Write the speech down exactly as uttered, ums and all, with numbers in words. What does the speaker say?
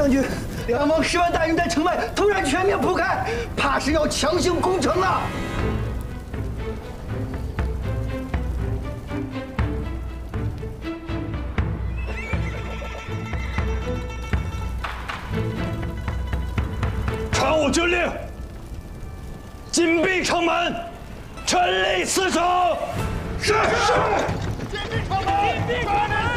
将军，梁王十万大军在城外突然全面铺开，怕是要强行攻城了。 传我军令，紧闭城门，全力死守。是是。紧闭城门！紧闭城门！